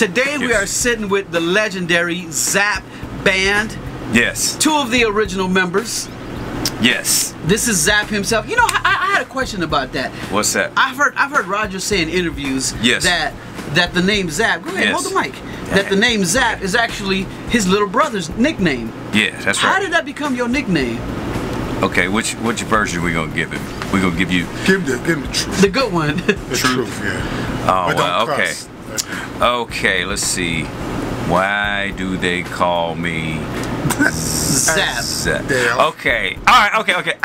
Today we are sitting with the legendary Zapp band. Yes. 2 of the original members. Yes. This is Zapp himself. You know, I had a question about that. What's that? I've heard Roger say in interviews that the name Zapp. Go ahead, hold the mic. That the name Zapp is actually his little brother's nickname. Yeah, that's right. How did that become your nickname? Okay, which version are we gonna give him? We gonna give you give the truth. The good one. The truth, yeah. Oh, well, okay. Okay, let's see. Why do they call me Zapp? Okay. All right. Okay.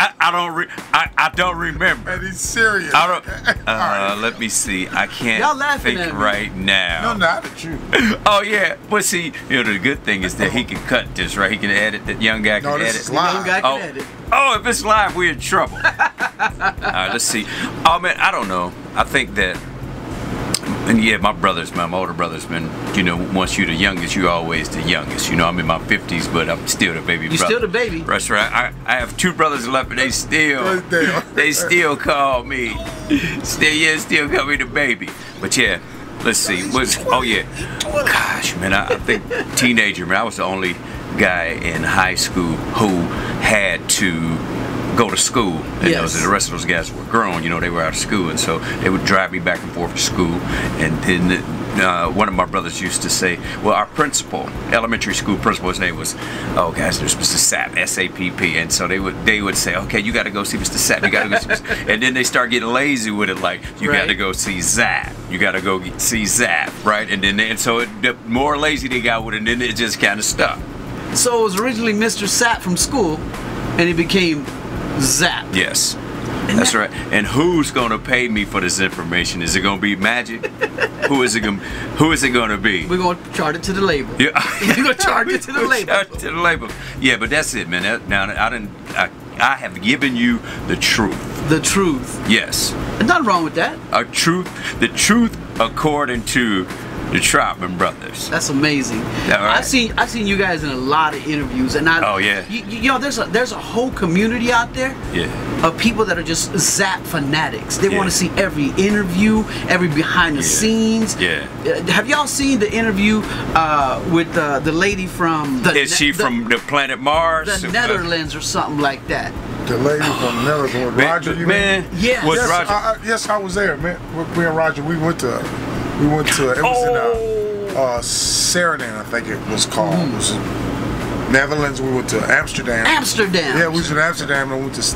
I don't remember. And he's serious. I don't. Let me see. I can't think right now. No, not the truth. Oh yeah. But see, you know, the good thing is that he can cut this, right? He can edit. That young guy can edit. This is live. The young guy can edit. Oh, if it's live, we're in trouble. All right. Let's see. Oh man, I don't know. I think that. And yeah, my older brother's been, you know, once you're the youngest, you're always the youngest. You know, I'm in my 50s, but I'm still the baby brother. You're still the baby. That's right. I have 2 brothers left, and they still call me. Still call me the baby. But yeah, let's see. Oh yeah. Gosh, man, I think teenager, man, I was the only guy in high school who had to go to school, and the rest of those guys were grown. You know, they were out of school, and so they would drive me back and forth to school. And then one of my brothers used to say, well, our principal, elementary school principal, his name was, oh guys, there's Mr. Zapp, S-A-P-P, and so they would say, okay, you got to go see Mr. Zapp, you got to go see Mr. And then they start getting lazy with it, like you got to go see Zapp, you got to go see Zapp, right? And then so the more lazy they got with it, and then it just kind of stuck. So it was originally Mr. Zapp from school, and it became Zapp. Yes, that's right. And who's gonna pay me for this information? Is it gonna be Magic? Who is it gonna be? We're gonna charge it to the label. Yeah, we're gonna charge it to the label. Charge it to the label. Yeah, but that's it, man. Now I have given you the truth. The truth. Yes. There's nothing wrong with that. The truth according to the Troutman brothers. That's amazing. Right? I've seen you guys in a lot of interviews, and you know, there's a whole community out there of people that are just Zapp fanatics. They want to see every interview, every behind the scenes. Yeah. Have y'all seen the interview with the lady from Is she from the planet Mars? The Netherlands or something like that. The lady from the Netherlands, Roger, you mean? Yes. Roger? Yes, I was there, man. Me and Roger, we went to it was in Serenade, I think it was called. It was in Netherlands. We went to Amsterdam. Yeah, we was in Amsterdam and we went to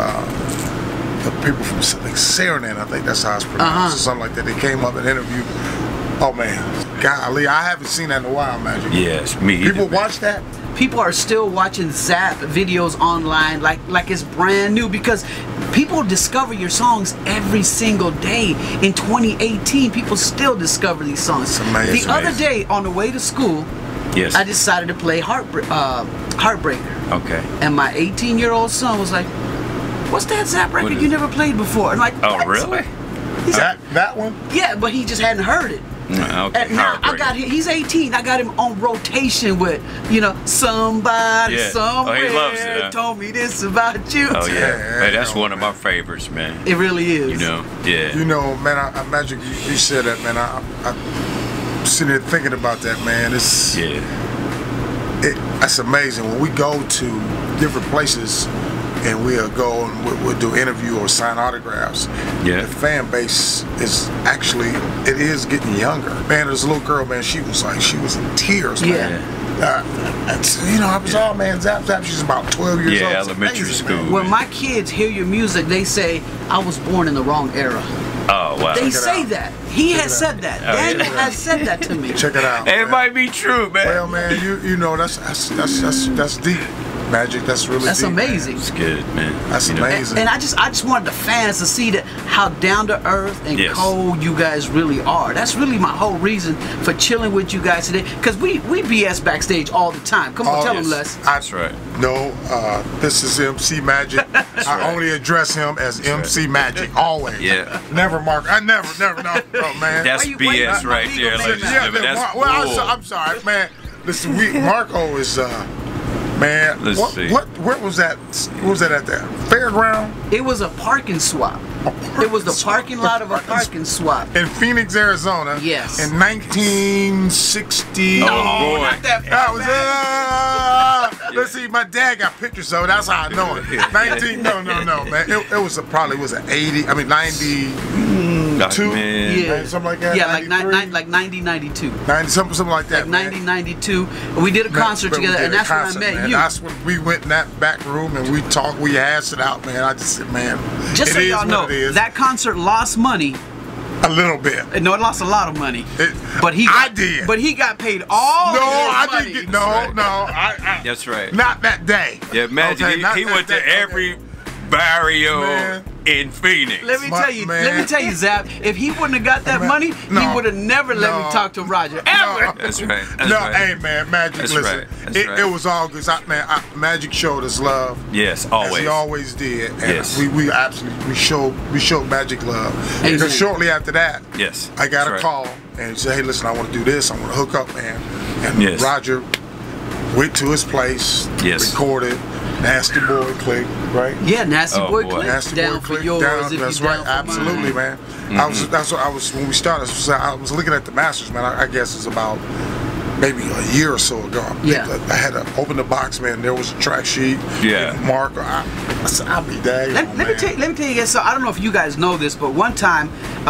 the people from Serenade, I think that's how it's pronounced, or something like that. They came up and interviewed. Oh man, golly, I haven't seen that in a while, Magic. Yes, me either. People watch that? People are still watching Zapp videos online like it's brand new, because people discover your songs every single day. In 2018, people still discover these songs. It's amazing. The other day on the way to school, I decided to play Heartbreaker. Okay. And my 18-year-old son was like, "What's that Zapp record you never played before?" And like, oh really? That one? Yeah, but he just hadn't heard it. Okay. And now I got him. He's 18. I got him on rotation with, you know, somebody somewhere he loves it, told me this about you. Oh yeah, hey, that's one of my favorites, man. It really is. You know, You know, man, Magic, you said that, man. I'm sitting here thinking about that, man. That's amazing. When we go to different places and we'll go and we'll do interview or sign autographs. The fan base is actually, it is getting younger. Man, there's a little girl, man, she was in tears, man. You know, I was all, man, Zapp, she's about 12 years old. Elementary school. When my kids hear your music, they say, I was born in the wrong era. Oh, wow. They say that. He has said that. Daniel has said that to me. Check it out. It might be true, man. Well, man, you know, that's deep. Magic, that's really deep, amazing. It's good, man. That's amazing. And I just wanted the fans to see that how down to earth and cold you guys really are. That's really my whole reason for chilling with you guys today. Because we BS backstage all the time. Come on, tell them, Les. That's right. No, this is MC Magic. I only address him as MC Magic, always. Yeah. Never Mark. I never, no, man. That's BS right there, ladies and gentlemen. That's I'm sorry, man. Listen, Marco is Man, Let's see. Where was that? Where was that at there? Fairground? It was a parking swap. It was the parking lot of a parking swap. In Phoenix, Arizona. Yes. In 1960. No, boy. Not that far was Let's see, my dad got pictures, so that's how I know it. 19, no, man. It was probably was an 80, I mean 92, yeah. something like that. Yeah, like 1992. 90, something like that. Like 1992. We did a concert together, and that's when I met you. That's when we went in that back room and we talked, we hashed it out, man. I just said, man. Just so y'all know, that concert lost money. A little bit. No, it lost a lot of money. But he got paid all. No, I money. didn't get. No. That's right. Not that day. Yeah, Magic. Okay, he went to every barrio in Phoenix. Let me tell you, Zapp. If he wouldn't have got that money, he would have never let me talk to Roger ever. That's right. Hey man, Magic. That's listen, it was all good. Magic showed us love. Yes, always. As he always did. And we absolutely showed Magic love. Because shortly after that, I got a call and he said, "Hey, listen, I want to do this. I want to hook up, man." And Roger went to his place, recorded. Nasty Boy Click, right? Yeah, Nasty Boy Click. Nasty down Boy Click, for yours. down. That's right, absolutely, man. That's what I was when we started. I was looking at the masters, man. I guess it's about maybe a year or so ago. I had to open the box, man. There was a track sheet. Yeah. Mark, I said, I'll be dang. Let me tell you guys. So I don't know if you guys know this, but one time,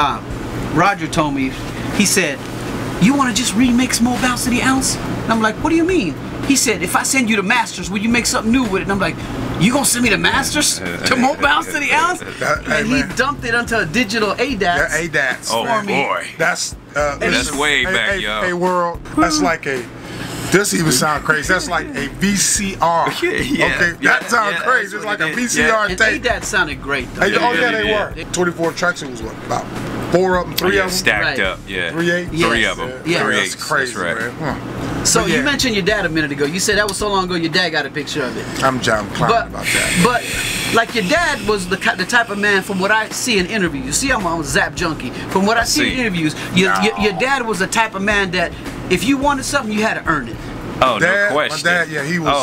Roger told me, he said, "You want to just remix More Bounce to the Ounce?" And I'm like, "What do you mean?" He said, "If I send you the masters, will you make something new with it?" And I'm like, "You gonna send me the masters to More Bounce to the Ounce?" And he dumped it onto a digital ADATs. Yeah, ADATs. Oh boy, that's way back, yo. Hey, world, that's like a. This even sound crazy. That's like a VCR. Okay, that sounds crazy. It's like a VCR tape. And ADATs sounded great, though. They were. 24 tracks. It was what, about 4 of them, 3 of them stacked up. 3 8. 3 of them. Yeah, 3 that's crazy, man. So you mentioned your dad a minute ago. You said that was so long ago your dad got a picture of it. I'm John Klein about that. But like your dad was the type of man, from what I see in interviews. You see, I'm a Zapp junkie. From what I see in interviews, your dad was the type of man that if you wanted something, you had to earn it. Oh, no question. My dad, he was.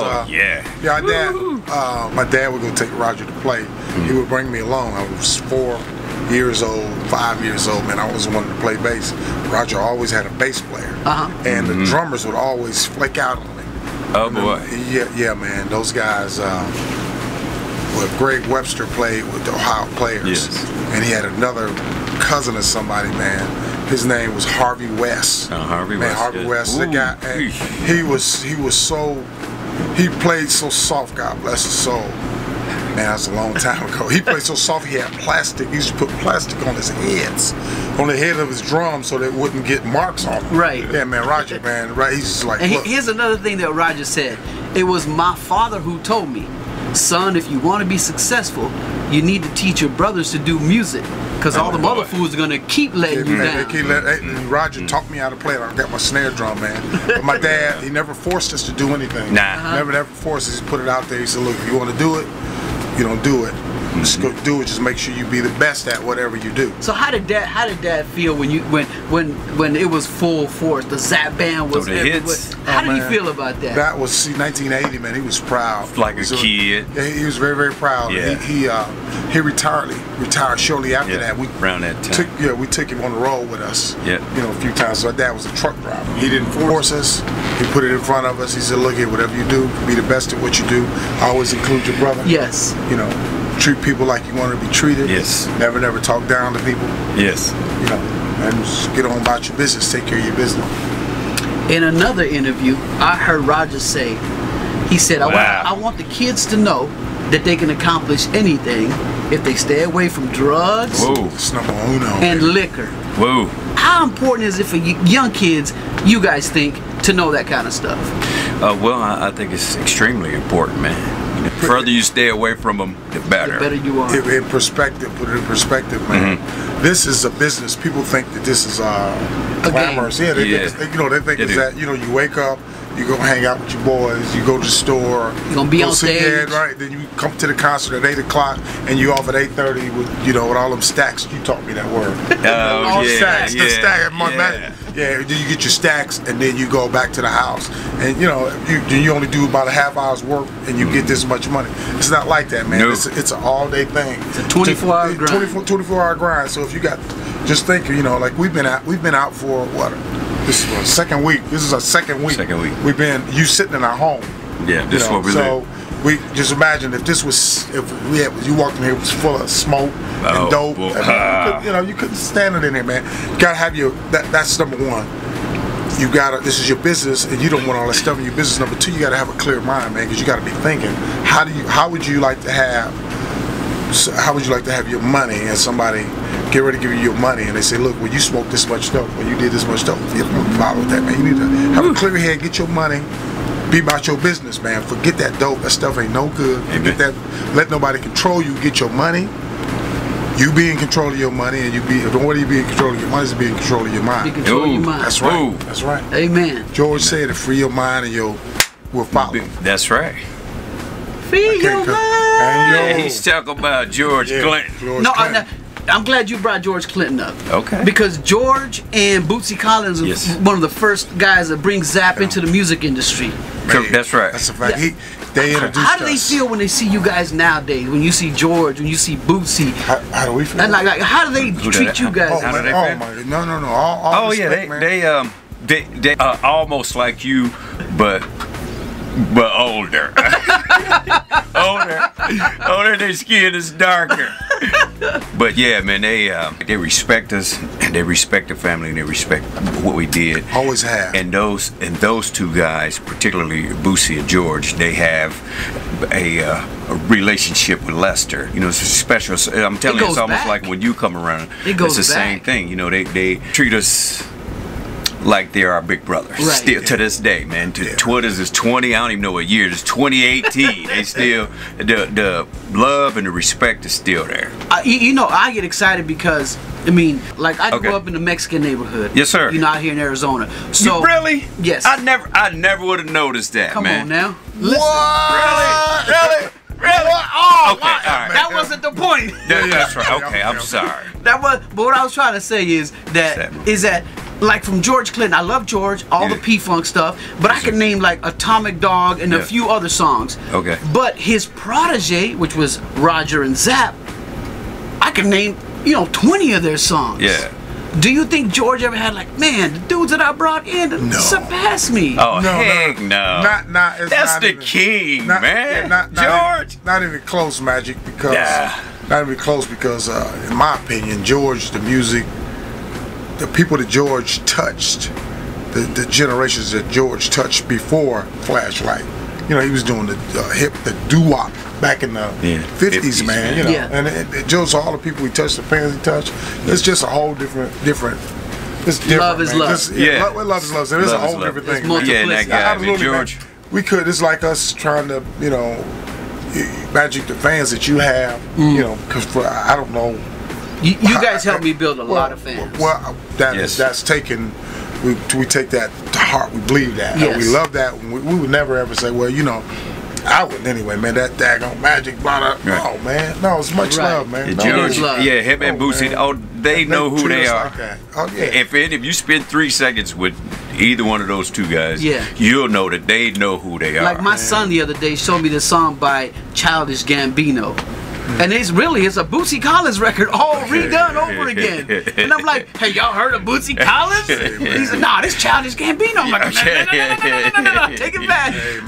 My dad would go take Roger to play. He would bring me along. I was 4 years old, 5 years old, man. I always wanted to play bass. Roger always had a bass player, and the drummers would always flake out on me. Oh boy. Yeah, man. Those guys. Greg Webster played with the Ohio Players, and he had another cousin of somebody, man. His name was Harvey West. Harvey West. Harvey West, the guy. And he played so soft. God bless his soul. Man, that was a long time ago. He played so soft. He had plastic. He used to put plastic on his heads, on the head of his drum, so they wouldn't get marks on him. Right. Yeah, man. Roger, man. Right. He's just like. And here's another thing that Roger said. It was my father who told me, "Son, if you want to be successful, you need to teach your brothers to do music, because all the other fools are gonna keep letting you down." Roger taught me how to play it. I got my snare drum, man. But my dad, he never forced us to do anything. Never forced us. He put it out there. He said, "Look, if you want to do it, you don't do it. Just go do it. Just make sure you be the best at whatever you do." So how did Dad feel when it was full force? The Zapp band was everywhere. How did he feel about that? That was 1980, man. He was proud. Like a kid. Yeah, he was very, very proud. Yeah. He retired shortly after that. Around that time. We took him on the road with us. Yeah. A few times. So my dad was a truck driver. He didn't force us. He put it in front of us. He said, "Look here, whatever you do, be the best at what you do. Always include your brother." Yes. Treat people like you want to be treated. Yes. Never talk down to people. Yes. And just get on about your business. Take care of your business. In another interview, I heard Roger say, he said, I want the kids to know that they can accomplish anything if they stay away from drugs and liquor. Whoa. How important is it for young kids, you guys think, to know that kind of stuff? Well, I think it's extremely important, man. The further you stay away from them, the better. The better you are. In perspective, put it in perspective, man. This is a business. People think that this is glamorous. Yeah, they think it's that. You wake up, you go hang out with your boys, you go to the store, you're gonna be on stage, right? Then you come to the concert at 8 o'clock, and you off at 8:30 with with all them stacks. You taught me that word. Oh, all stacks, the stack. Yeah, then you get your stacks, and then you go back to the house, and you know you only do about a half hour's work, and you get this much money. It's not like that, man. Nope. It's an all-day thing. It's a 24-hour grind. 24-hour grind. So if you got, just think, you know, like we've been out for what? This is our second week. This is our second week. We've been sitting in our home. Yeah, this is what we live. We just imagine if this was, you walked in here, it was full of smoke and dope. You couldn't stand it in there, man. You gotta have that's number one. You gotta, this is your business, and you don't want all that stuff in your business. Number two, you gotta have a clear mind, man, because you gotta be thinking, how would you like to have your money, and somebody get ready to give you your money, and they say, look, when you smoked this much dope, when you did this much dope, you don't want to follow that, man. You need to have a clear head, get your money. Be about your business, man. Forget that dope. That stuff ain't no good. Forget that. Let nobody control you. Get your money. You be in control of your money, and the way you be in control of your money is be in control of your mind. Be control of your mind. That's right. That's right. Amen. George said, "Free your mind, and will follow." That's right. Free your mind. Yeah, he's talking about George Clinton. I'm glad you brought George Clinton up. Okay. Because George and Bootsy Collins was one of the first guys that bring Zapp into the music industry. Man, that's right. That's a fact. They introduced us. How do they feel when they see you guys nowadays? When you see George, when you see Bootsy? How do we feel? And like how do they treat you guys? How do they feel? No. All respect, man. They almost like you, but older. older. Their skin is darker. But yeah, man, they respect us, and they respect the family, and they respect what we did. Always have. And those two guys, particularly Bootsy and George, they have a relationship with Lester. You know, it's a special. I'm telling you, it's almost like when you come around. It's the same thing. You know, they treat us like they're our big brothers. Right. Still to this day, man. Twitters is 20. I don't even know what year. It's 2018. They still the love and the respect is still there. You know, I get excited because I mean, like I grew up in the Mexican neighborhood. Yes, sir. You know, out here in Arizona. So really? Yes. I never would have noticed that. Come man. on now. Listen. Really? Oh, okay. All right. That wasn't the point. That's right. Okay, I'm sorry. But what I was trying to say is that. Like from George Clinton, I love George, all the P-Funk stuff, but I can name like Atomic Dog and a few other songs. Okay. But his protege, which was Roger and Zapp, I can name, 20 of their songs. Yeah. Do you think George ever had like, man, the dudes that I brought in surpassed me? Oh, heck no. That's the king, man. George. Not even close, Magic, because not even close because, in my opinion, George, the music, the people that George touched, the generations that George touched before Flashlight. You know, he was doing the doo-wop back in the 50s, man. You know, and George, all the people he touched, the fans he touched, it's just a whole different. It's different. Love is love. Love is love. So it's a whole different thing. Yeah, and that guy, George. Man, we could. It's like us trying to, Magic the fans that you have. Because I don't know. You guys helped me build a lot of fans. Well, that's taken. We take that to heart. We believe that. Yes. We love that. We would never ever say, well, I wouldn't anyway, man. That daggone Magic brought up. Right. Oh man, no, it's much love, man. George, him and Bootsy. They know who they are. Like oh yeah. If you spend 3 seconds with either one of those two guys, you'll know that they know who they are. Like my son the other day showed me this song by Childish Gambino. And it's a Bootsy Collins record all redone over again. And I'm like, hey, y'all heard of Bootsy Collins? He said, nah, this Childish Gambino. I'm like, no, take it back. Hey,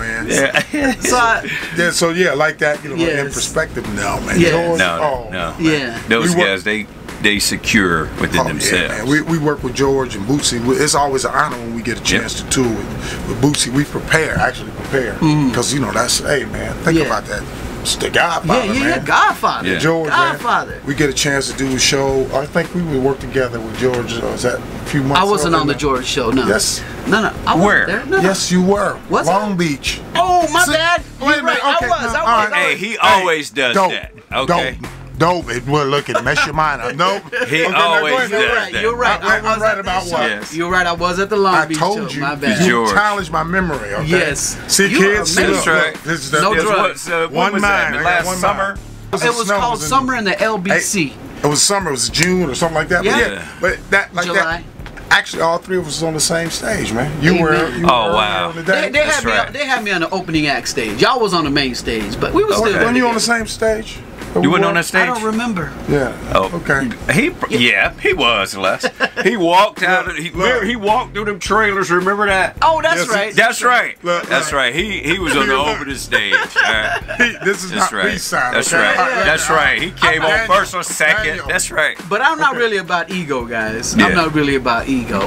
man. So like that, in perspective, no, man. Yeah. No. Yeah. Those guys, they secure within themselves. Yeah, man. We work with George and Bootsy. It's always an honor when we get a chance to tour with Bootsy. We actually prepare. Because, that's, hey, man, think about that. It's the Godfather, man. Godfather. George, Godfather. Man, we get a chance to do a show. I think we would work together with George. Was that a few months ago? I wasn't on the George show, no. Yes. No. I Where? Wasn't there. No. Yes, you were. Long Beach. Oh, my bad. Wait a minute. Okay, I was. Hey, he always does that. Okay. Dope. It will look and mess your mind up. Nope. He always does that. You're right. I'm right about what? Yes. You're right. I was at the Long Beach show. I told you. My bad. You challenged my memory. Okay? Yes. See, kids. That's right. No drugs. One mind. Last summer. It was called Summer in the LBC. It was summer. It was June or something like that. Yeah. But that like July. Actually, all three of us was on the same stage, man. You were. Oh wow. They had me on the opening act stage. Y'all was on the main stage, but we were still. Weren't you on the same stage? You weren't on that stage? I don't remember. Yeah. Oh, okay. He was, Les. He walked out. He walked through them trailers. Remember that? Oh, that's right. That's right. That's right. He was on the opening stage. This is not right. B-side. That's right. That's right. He came on first or second. That's right. But I'm not really about ego, guys. I'm not really about ego.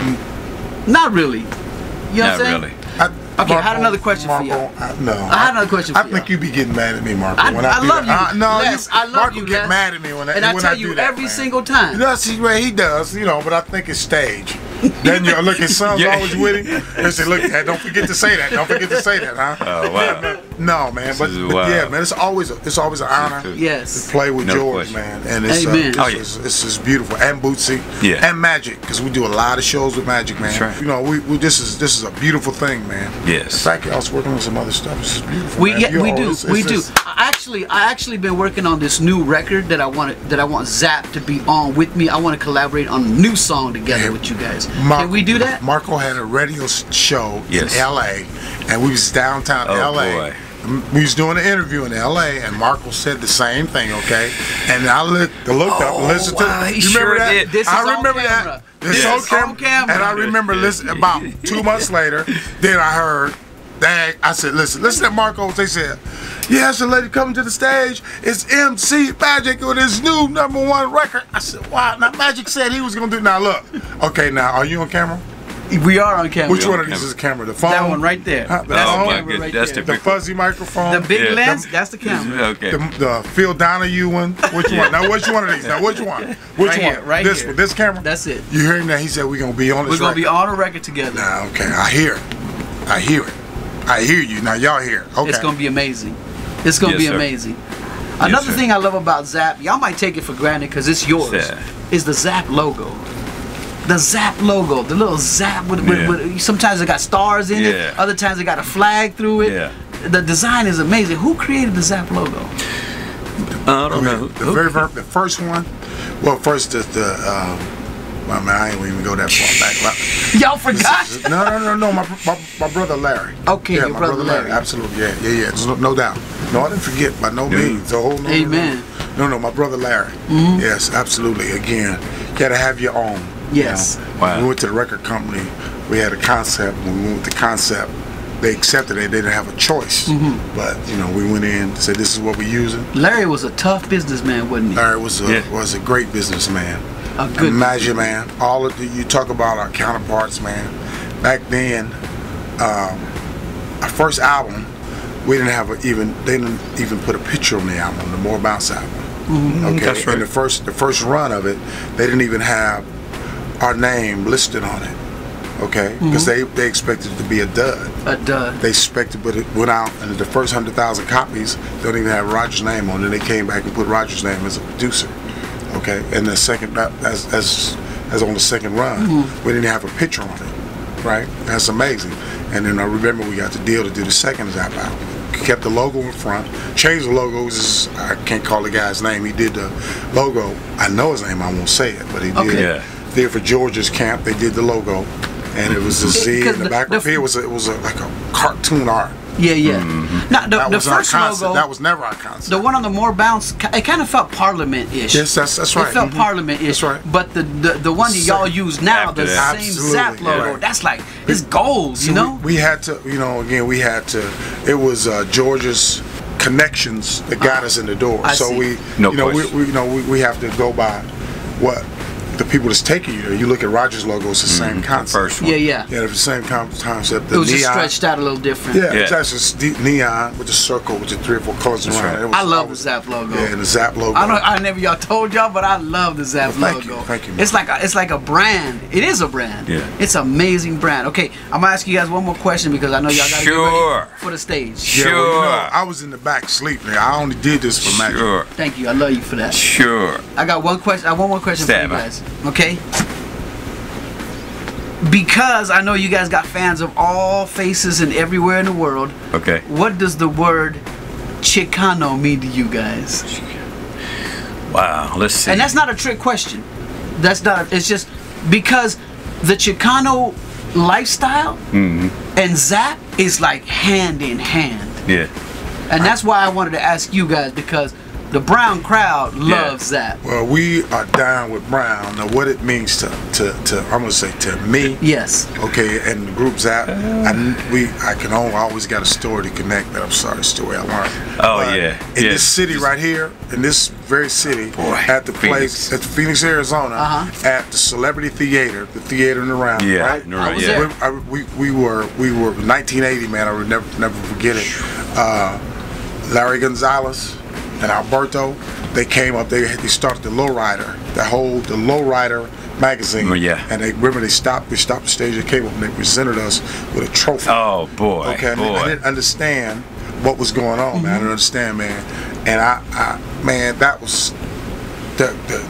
Not really. You know what I'm saying? Not really. Okay, I had another question for you. No. I had another question for you. I think you be getting mad at me, Marco. I love you. No, Les, I love Marco you, get Les. mad at me when I tell you every single time. Yes, he does, you know, but I think it's stage. Then you look, his son's always with him. They say, look, don't forget to say that. Don't forget to say that, huh? Oh, wow. No, man, but yeah, man, it's always an honor to play with George, man. And it's just beautiful. And Bootsy. And Magic, because we do a lot of shows with Magic, man. Right. You know, this is a beautiful thing, man. Yes. In fact, I was working on some other stuff. This is beautiful. We do. I actually been working on this new record that I want Zapp to be on with me. I want to collaborate on a new song together with you guys. Can we do that? Marco had a radio show in L.A. and we was downtown L.A. Boy. We was doing an interview in L.A. and Marco said the same thing, okay? And I looked up and listened to it. You remember that? This is I remember on camera. that. This is on camera. And I remember listening about 2 months later, then I heard, I said, listen to Marco. They said, yeah, it's a lady coming to the stage. It's MC Magic with his new #1 record. I said, wow. Now Magic said he was going to do. Now look. Okay, now, are you on camera? We are on camera. Which one of these is a camera? The phone? That one right there. That's the camera right there. The fuzzy microphone. The big lens, that's the camera. Okay. The Phil Donahue one. Which one? Now, which one of these? Now, which one? Which one? Right this here. one. This camera? That's it. You hearing that? He said we're going to be on this record. We're going to be on a record together. Nah, okay. I hear it. I hear it. I hear you. Now, y'all hear it. Okay. It's going to be amazing. It's going to be amazing. Another thing I love about Zapp, y'all might take it for granted because it's yours, is the Zapp logo. The Zapp logo, the little Zapp with sometimes it got stars in it, other times it got a flag through it. The design is amazing. Who created the Zapp logo? I don't know. The first one. Well, first well, man, I ain't even go that far back. Y'all forgot? No. My brother Larry. Okay, your brother Larry. Absolutely, yeah. There's no doubt. No, I didn't forget by no means. Amen. No, my brother Larry. Yes, absolutely. Again, you gotta have your own. Yes. You know? Wow. We went to the record company. We had a concept. When we went with the concept, they accepted it. They didn't have a choice. But you know, we went in, said this is what we're using. Larry was a tough businessman, wasn't he? Larry was a great businessman. A good Imagine, man. All of you talk about our counterparts, man. Back then, our first album, they didn't even put a picture on the album, the More Bounce album. Okay, that's right. And the first run of it, they didn't even have our name listed on it. Okay, because they expected it to be a dud. A dud. They expected, but it went out, and the first 100,000 copies don't even have Roger's name on it. They came back and put Roger's name as a producer. Okay, and the second, as on the second run, we didn't have a picture on it, right? That's amazing. And then I remember we got the deal to do the second Zapp album. Kept the logo in front, changed the logos. I can't call the guy's name. He did the logo. I know his name. I won't say it, but he did. Did for George's camp. They did the logo, and it was a Z. And the back of here was like a cartoon art. Now, the first logo, that was never our concept. The one on the More Bounce, it kind of felt Parliament-ish. Yes, that's right. It felt Parliament-ish. That's right. But the one that y'all use now, the same Zapp logo, that's like, it's gold, you know? We had to, you know, again, it was George's connections that got us in the door. So we have to go by what the people that's taking you there. You look at Roger's logo, it's the same concept. First one. Yeah, it's the same concept. It was just stretched out a little different. It's just neon with the circle with the 3 or 4 colors around it. I love the Zapp logo. Yeah, and the Zapp logo. I never y'all told y'all, but I love the Zapp logo. Thank you. It's like a brand. It is a brand. Yeah. It's an amazing brand. Okay, I'm gonna ask you guys one more question because I know y'all gotta get ready for the stage. Sure. Yeah, well, you know, I was in the back sleeping. I only did this for Magic. Sure. Thank you. I love you for that. Sure. I got one question. One more question for you guys. Okay. Because I know you guys got fans of all faces and everywhere in the world. Okay. What does the word Chicano mean to you guys? Wow, let's see. And that's not a trick question. That's not. It's just because the Chicano lifestyle and Zapp is like hand in hand. Yeah. And that's why I wanted to ask you guys, because the Brown crowd loves Zapp. Well, we are down with Brown. Now, what it means to I'm gonna say to me. Yes. Okay, and the group Zapp, I always got a story to connect. But I'm sorry, story I learned. Oh but yeah. In this city right here, in this very city, at the place at Phoenix, Arizona, at the Celebrity Theater, the theater in the round. Yeah. Right. Right. We were 1980, man. I would never forget it. Larry Gonzalez and Alberto, they came up. They started the Lowrider, the Lowrider magazine. Oh, yeah. And they stopped the stage. They came up and they presented us with a trophy. Oh boy. Okay. I didn't understand what was going on, man. I didn't understand, man. And I man, that was the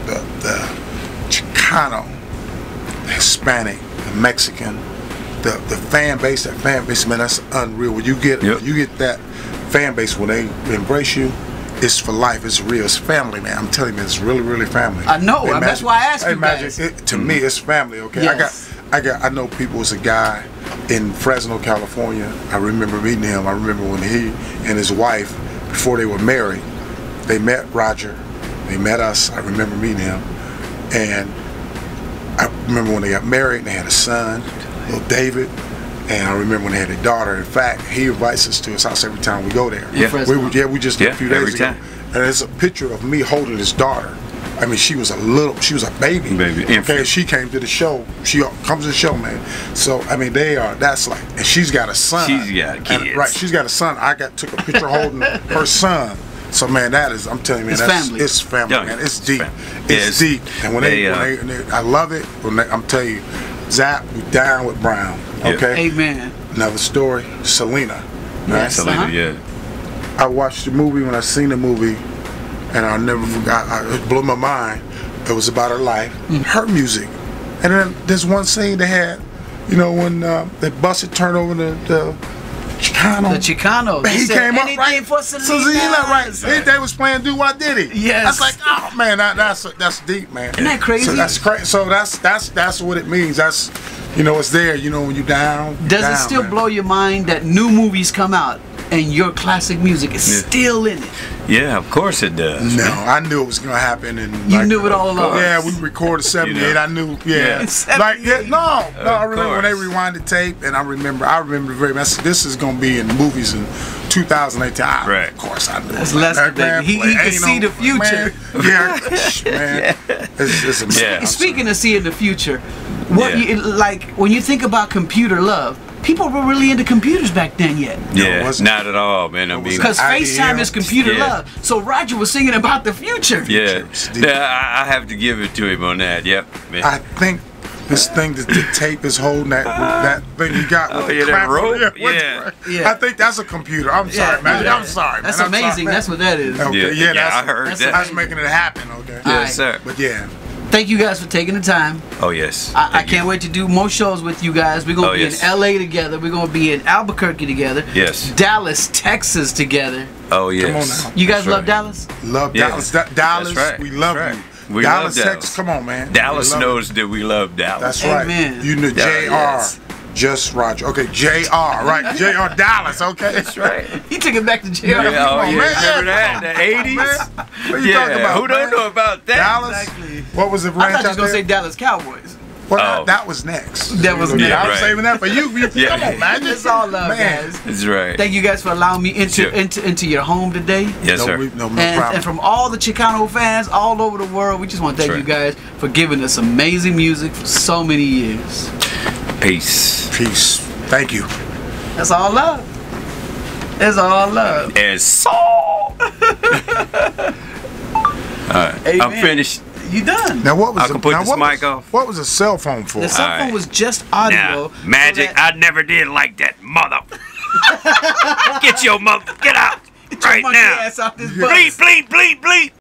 Chicano, the Hispanic, the Mexican, the fan base. That fan base, man, that's unreal. When you get that fan base, when they embrace you, it's for life. It's real. It's family, man. I'm telling you, man, it's really, really family. I know. That's why I asked you guys. To me, it's family. Okay. Yes. I know people. Was a guy in Fresno, California. I remember meeting him. I remember when he and his wife, before they were married, they met Roger. They met us. I remember meeting him, and I remember when they got married and they had a son, little David. And I remember when they had a daughter. In fact, he invites us to his house every time we go there. Yeah, we just a few days ago. And there's a picture of me holding his daughter. I mean, she was a baby. Okay, she came to the show. She comes to the show, man. So I mean, that's like, and she's got a son. She's got kids. And, right, she's got a son. Took a picture holding her son. So man, that is, I'm telling you, man, it's family, man. It's deep. It's deep. And when they, I love it. I'm telling you, Zapp, we down with Brown. Okay. Amen. Another story, Selena. Yes. Selena, yeah. I watched the movie. When I seen the movie, and I never forgot. It blew my mind. It was about her life, her music, and then there's one scene they had. You know, when they busted turned over the Chicano. The Chicano. He came up right for Selena. Right. They was playing Do Why Diddy. Yes. That's like, oh man, that's deep, man. Isn't that crazy? So that's crazy. So that's what it means. That's, you know, it's there. You know, when you down. Does it still blow your mind that new movies come out and your classic music is still in it? Yeah, of course it does. No, I knew it was gonna happen, and you knew it all along. Yeah, we recorded '78. You know? I knew. Yeah, I remember when they rewinded tape, and I remember very much. This is gonna be in movies in 2018. Right. Of course, I knew. That's Lester, baby. He can see the future. Man. It's amazing. Yeah. Speaking of seeing the future, like when you think about computer love, people were really into computers back then yet. Yeah, not at all, man. I mean, because FaceTime is computer love. So Roger was singing about the future. Yeah, I have to give it to him on that. Yep, man. I think this thing that the tape is holding, that thing you got with the that rope. Yeah. I think that's a computer. I'm sorry, man. I'm sorry, man. That's amazing. That's what that is. Okay. I heard that. That's making it happen. Okay. Yes, sir. But yeah. Thank you guys for taking the time. Oh, yes. I can't wait to do more shows with you guys. We're going to be in LA together. We're going to be in Albuquerque together. Yes. Dallas, Texas together. Oh, yes. Come on now. You guys love Dallas? Love Dallas. Dallas, right. We love you. We Dallas, love Texas, come on, man. Dallas knows that we love Dallas. That's right. Amen. You know JR. Just Roger. Okay, JR, right? JR Dallas, okay? That's right. He took it back to JR. Yeah, Come on, man. Remember that? The 80s? What are you talking about? Who don't know about that? Dallas? Exactly. What was the I ranch thought you was out going to there? say Dallas Cowboys. Well, that was next. That was next. I was saving that for you. Come on, man. It's all love, guys. That's right. Thank you guys for allowing me into your home today. Yes, sir. No problem. And from all the Chicano fans all over the world, we just want to thank you guys for giving us amazing music for so many years. Peace. Peace. Thank you. That's all love. It's all love. And so. All right. I'm finished. You done. Now what was I can put this mic off. What was a cell phone for? The cell phone was just audio. Now, Magic, I never did like that mother. Get your mother. Get out. Get your right monkey now. ass out this bus. Bleep, bleep, bleep, bleep.